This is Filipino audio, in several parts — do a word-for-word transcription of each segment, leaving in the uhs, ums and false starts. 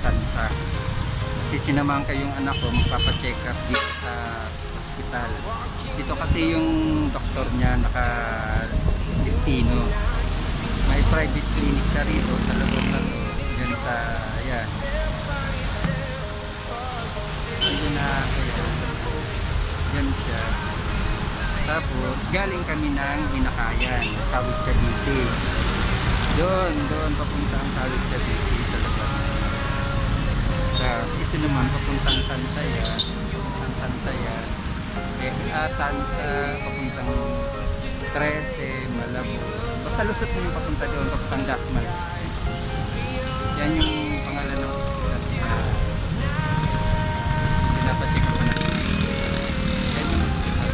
Tansa. Kasi sinamahan ko yung anak ko magpapacheck up dito sa hospital. Dito kasi yung doktor niya naka-destino. May private clinic siya rito sa lugar na to. Diyan sa, ayan. Ayun na, ayan. Diyan siya. Tapos, galing kami ng Binakayan, Kawit Cavite. Doon, doon papunta ang Kawit Cavite sa lugar na to. Tapos, ito naman papuntang Tansaya, papuntang Tansaya. Eh, ah, Tansa, papuntang trese, Malabo. Basta lusot mo yung papunta doon, papuntang Dakmal. Yan yung pangalan ng hospital. Pinapacheck ko na. Yan yung hospital.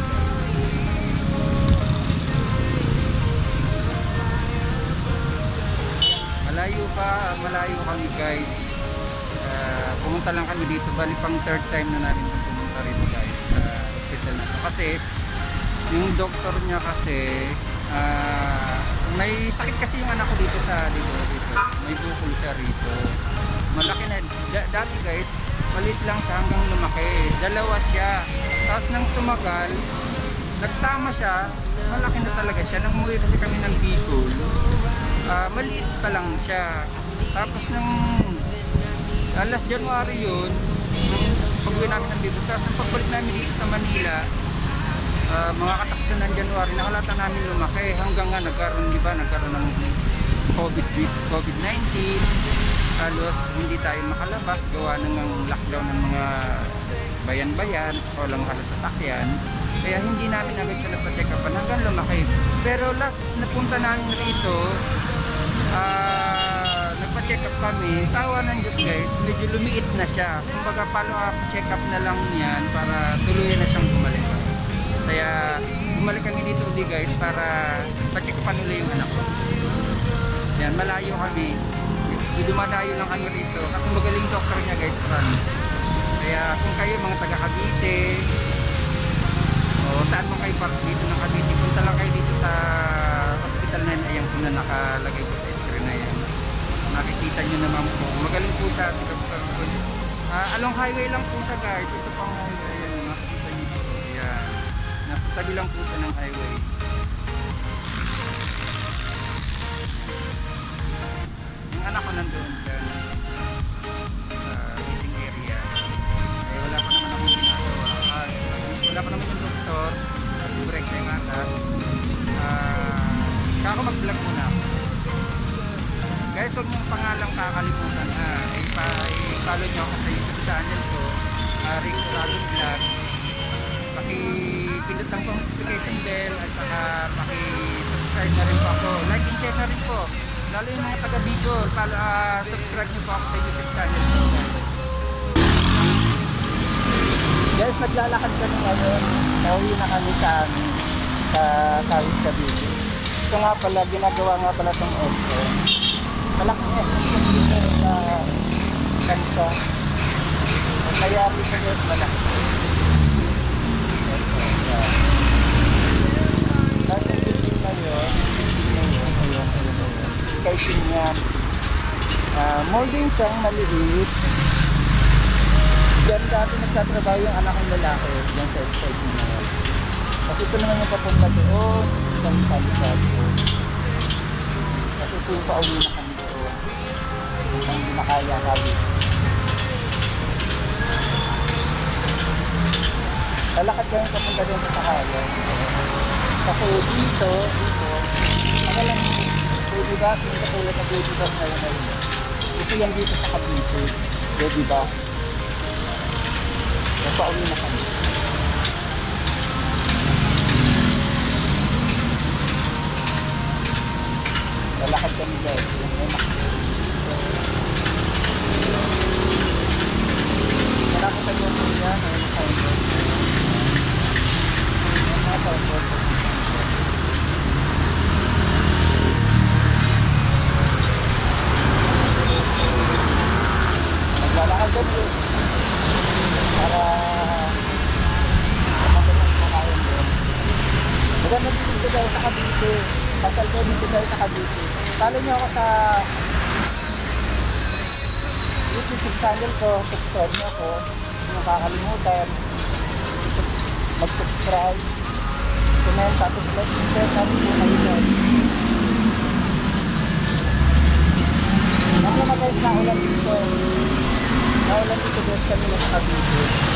Malayo pa, malayo kami guys. Uh, pumunta lang kami dito, bali pang third time na namin pumunta rito guys sa hospital na to. Kasi yung doktor niya kasi uh, may sakit kasi yung anak ko dito sa dito, dito. May bukol siya rito. Malaki na d- dati guys, maliit lang siya hanggang lumaki. Dalawa siya. Tapos nang tumagal, nagsama siya, malaki na talaga siya. Nang umuwi kasi kami ng Bicol, uh, maliit pa lang siya. Tapos nang uh, last January yun, nung pag-uwi namin ng Bicol, tapos nang pagbalik namin dito sa Manila, Uh, mga kataksan ng January, nakalata namin lumaki hanggang nga nagkaroon, di ba, nagkaroon ng COVID nineteen. Halos hindi tayo makalabas, gawa ng lockdown ng mga bayan-bayan o lang halos sasakyan. Kaya hindi namin agad siya nagpa-check upan hanggang lumaki. Pero last napunta namin rito, uh, nagpa-check up kami, tawa ng Diyos guys, medyo lumiit na siya. Kumbaga follow up check up na lang yan para tuluyan na siyang bumalik. Kaya bumalik kami dito ulit guys para pa-check upan ulit yung anak ko. Yan, malayo kami. Dumadayo lang kami rito kasi magaling doktor niya guys, promise. Kaya kung kayo mga taga Cavite o saan mo kayo park dito ng Cavite, punta lang kayo dito sa hospital na yan. Ayan po na nakalagay po sa screen na yan. Nakikita nyo naman po. Magaling po siya. Uh, along highway lang po siya guys. Ito pang highway. Ayan, nakikita nyo po. Ayan. Tabi lang po siya ng highway. Yung anak ko nandoon dyan sa meeting area. Eh wala pa naman akong ginagawa. Ah, wala pa naman yung doktor. Break na yung atas. Ah, kaya ako mag-vlog muna ako. Guys, huwag mong pangalang kakalimutan. Ah, i-follow nyo ako sa YouTube channel ko. Ah, Rick Ragon Vlog. Paki-pindot lang po ang notification bell at saka paki-subscribe na rin po ako. Like and share na rin po. Lalo yung mga taga Bicol, para uh, subscribe nyo po ako sa YouTube channel ko guys. Guys, naglalakad kami ngayon. Nauwi na kami sa amin sa Kawit Cavite. Ito nga pala, ginagawa nga pala itong Expo. Malaking Expo dito sa Tansa. Kaya rito guys, malaki. Kasi building na yun, building na yun, ayun, ayun, ayun. Kaisin niya, uh, molding siyang maliit. Diyan dati nagtatrabaho yung anak ng lalaki, diyan sa kaisin na yun. Kasi ito naman yung papunta doon, isang palisad doon. Kasi ito yung pauwi na kami doon. Ang hindi makaya kami. Lalakad kayo papunta doon sa Sakayan. Kasi dito, dito, magalang baby bus, yung katulad na baby bus ngayon ngayon. Ito yan dito sa Cavite, baby bus. Napauwi na kami. Lalakad kami guys, yung may makikita. Malapit na doon po yan, may makikita. Naglalakad doon para madalang kumakain doon. Maganda dito tayo sa Cavite. Pasal ko dito tayo sa Cavite. Follow nyo ako sa YouTube channel ko, subscribe niyo ako. Huwag niyo kakalimutan. Mag-subscribe. Comment, tapos like, share natin po kayo doon. Ako na guys, naulan dito. Naulan dito guys kami nagkabito.